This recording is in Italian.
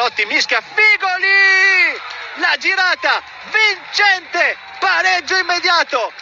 Belotti mischia, Figoli! La girata vincente, pareggio immediato